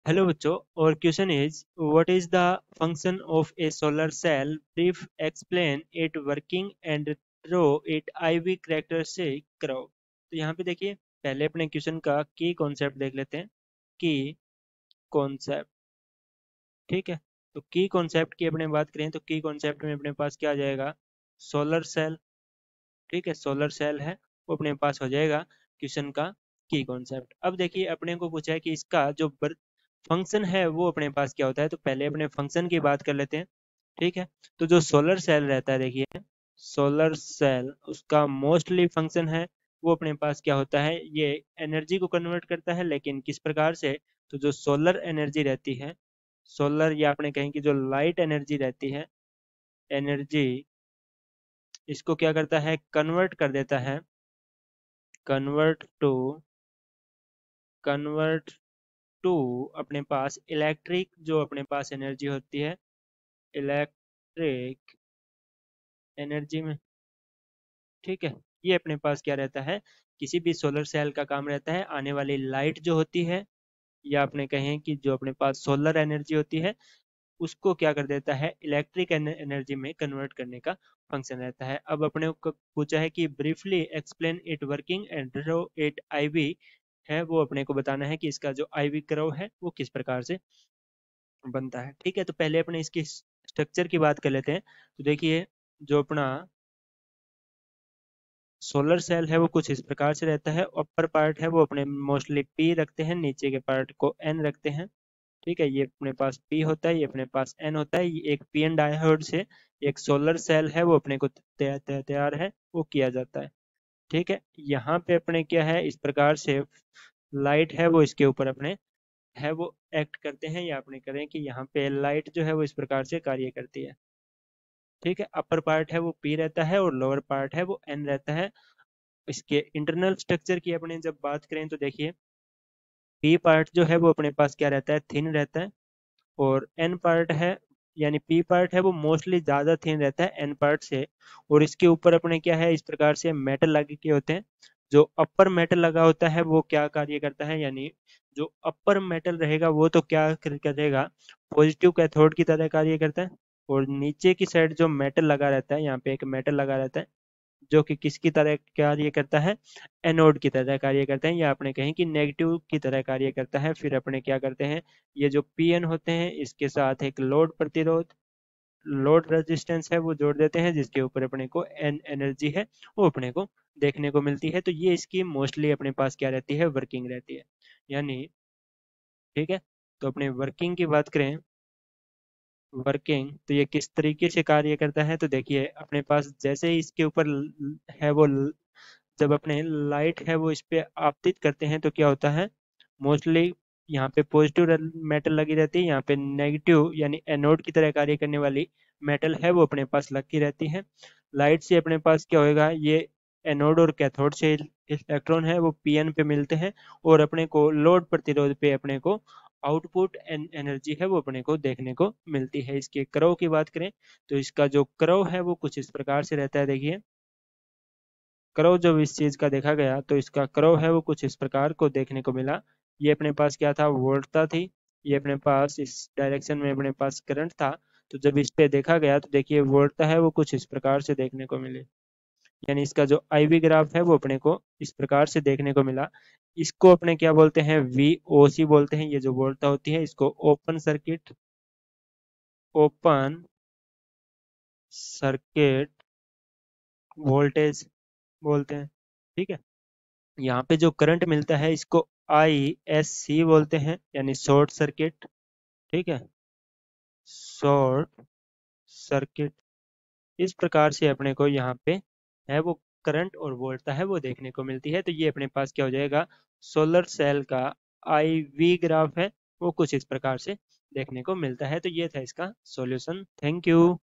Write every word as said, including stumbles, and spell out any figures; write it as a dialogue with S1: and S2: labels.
S1: Hello बच्चों, और question is what is the function of a solar cell? Brief explain it working and draw it IV characteristic करो। तो यहाँ पे देखिए, पहले अपने क्वेश्चन का की कॉन्सेप्ट देख लेते हैं। की कॉन्सेप्ट, ठीक है। तो की कॉन्सेप्ट की अपने बात करें तो की कॉन्सेप्ट में अपने पास क्या आ जाएगा? सोलर सेल, ठीक है। सोलर सेल है वो अपने पास हो जाएगा क्वेश्चन का की कॉन्सेप्ट। अब देखिए, अपने को पूछा है कि इसका जो फंक्शन है वो अपने पास क्या होता है। तो पहले अपने फंक्शन की बात कर लेते हैं, ठीक है। तो जो सोलर सेल रहता है, देखिए सोलर सेल उसका मोस्टली फंक्शन है वो अपने पास क्या होता है, ये एनर्जी को कन्वर्ट करता है। लेकिन किस प्रकार से? तो जो सोलर एनर्जी रहती है, सोलर या अपने कहें कि जो लाइट एनर्जी रहती है, एनर्जी इसको क्या करता है, कन्वर्ट कर देता है। कन्वर्ट टू कन्वर्ट टू अपने पास इलेक्ट्रिक, जो अपने पास एनर्जी होती है, इलेक्ट्रिक एनर्जी में, ठीक है। ये अपने पास क्या रहता है, किसी भी सोलर सेल का काम रहता है आने वाली लाइट जो होती है, या अपने कहें कि जो अपने पास सोलर एनर्जी होती है उसको क्या कर देता है, इलेक्ट्रिक एनर्जी में कन्वर्ट करने का फंक्शन रहता है। अब अपने को पूछा है कि briefly explain it working and draw it IV है, वो अपने को बताना है कि इसका जो आईवी कर्व है वो किस प्रकार से बनता है, ठीक है। तो पहले अपने इसकी स्ट्रक्चर की बात कर लेते हैं। तो देखिए, जो अपना सोलर सेल है वो कुछ इस प्रकार से रहता है। ऊपर पार्ट है वो अपने मोस्टली पी रखते हैं, नीचे के पार्ट को एन रखते हैं, ठीक है। ये अपने पास पी होता है, ये अपने पास एन होता है। ये एक पी एन डायोड से एक सोलर सेल है वो अपने को तैयार तैयार है वो किया जाता है, ठीक है। यहाँ पे अपने क्या है, इस प्रकार से लाइट है वो इसके ऊपर अपने है वो एक्ट करते हैं, या अपने करें कि यहाँ पे लाइट जो है वो इस प्रकार से कार्य करती है, ठीक है। अपर पार्ट है वो पी रहता है और लोअर पार्ट है वो एन रहता है। इसके इंटरनल स्ट्रक्चर की अपने जब बात करें तो देखिए, पी पार्ट जो है वो अपने पास क्या रहता है, थिन रहता है। और एन पार्ट है, यानी पी पार्ट है वो मोस्टली ज़्यादा थिन रहता है एन पार्ट से। और इसके ऊपर अपने क्या है, इस प्रकार से मेटल लगे के होते हैं। जो अपर मेटल लगा होता है वो क्या कार्य करता है, यानी जो अपर मेटल रहेगा वो तो क्या कर- करेगा, पॉजिटिव कैथोड की तरह कार्य करता है। और नीचे की साइड जो मेटल लगा रहता है, यहाँ पे एक मेटल लगा रहता है जो कि किसकी तरह कार्य करता है, एनोड की तरह कार्य करते हैं, या अपने कहें कि नेगेटिव की तरह कार्य करता है। फिर अपने क्या करते हैं, ये जो पीएन होते हैं इसके साथ एक लोड प्रतिरोध, लोड रेजिस्टेंस है वो जोड़ देते हैं, जिसके ऊपर अपने को एन एनर्जी है वो अपने को देखने को मिलती है। तो ये इसकी मोस्टली अपने पास क्या रहती है, वर्किंग रहती है, यानी, ठीक है। तो अपने वर्किंग की बात करें, वर्किंग तो ये किस तरीके से कार्य करता है। तो देखिए, अपने पास जैसे ही इसके ऊपर ल- है वो ल- जब अपने लाइट है वो इस पे आपतित करते हैं तो क्या होता है, मोस्टली यहाँ पे पॉजिटिव मेटल लगी रहती है, यहाँ पे नेगेटिव यानी एनोड की तरह कार्य करने वाली मेटल है वो अपने पास लगी रहती है। लाइट से अपने पास क्या होएगा, ये एनोड और कैथोड से इलेक्ट्रॉन है वो पीएन पे मिलते हैं, और अपने को लोड प्रतिरोध पे अपने को आउटपुट एनर्जी है वो अपने को देखने को मिलती है। इसके क्रव की बात करें तो इसका जो क्रव है वो कुछ इस प्रकार से रहता है। देखिए, क्रव जब इस चीज का देखा गया तो इसका क्रव है वो कुछ इस प्रकार को देखने को मिला। ये अपने पास क्या था, वोल्टता थी। ये अपने पास इस डायरेक्शन में अपने पास करंट था। तो जब इस पे देखा गया तो देखिए, वोल्टता है वो कुछ इस प्रकार से देखने को मिली, यानी इसका जो आईवी ग्राफ है वो अपने को इस प्रकार से देखने को मिला। इसको अपने क्या बोलते हैं, वी ओ सी बोलते हैं। ये जो वोल्टता होती है इसको open circuit, open circuit voltage बोलते हैं, ठीक है। यहाँ पे जो करंट मिलता है इसको आई एस सी बोलते हैं, यानी शॉर्ट सर्किट, ठीक है, शॉर्ट सर्किट। इस प्रकार से अपने को यहाँ पे है वो करंट और वोल्टता है वो देखने को मिलती है। तो ये अपने पास क्या हो जाएगा, सोलर सेल का आई वी ग्राफ है वो कुछ इस प्रकार से देखने को मिलता है। तो ये था इसका सॉल्यूशन। Thank you.